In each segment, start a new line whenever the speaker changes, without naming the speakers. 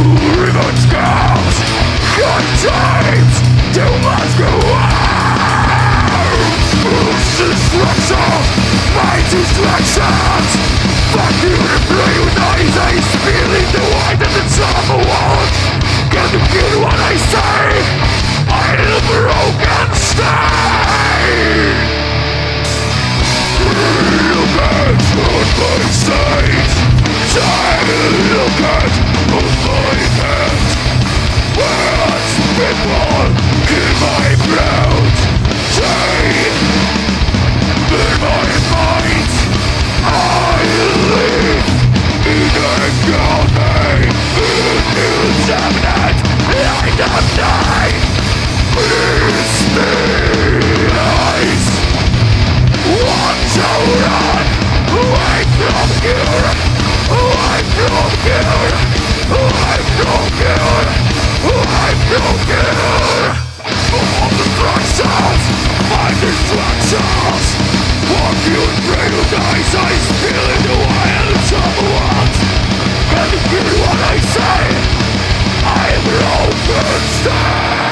Revenge comes, good times, too much go on. Destruction, my distractions. Fuck you to play with eyes, I spill in the white and the top of walls. Can you get what I say? I am a broken stain. Look at on my side. Look at on my head. Words, people, in my blood. Chain, in my mind. I live in agony. In indefinite light of night. Mysterious. Want to run away from here. I'm from here. I'm from here. I'm from here. All distractions, my distractions. Fuck you and pray to dice. I spill in the wild trouble ones. Can you hear what I say? I am Rosenstein.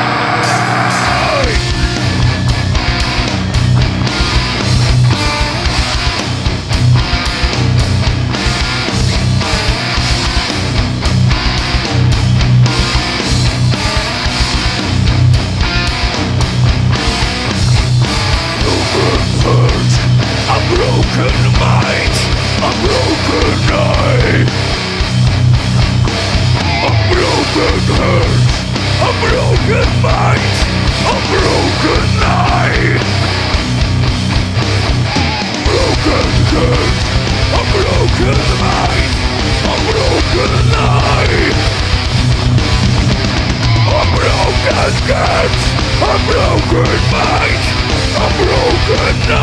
A broken mind, a broken eye. A broken heart, a broken mind, a broken eye. Broken heart, a broken mind, a broken eye. A broken heart, a broken mind, a broken eye.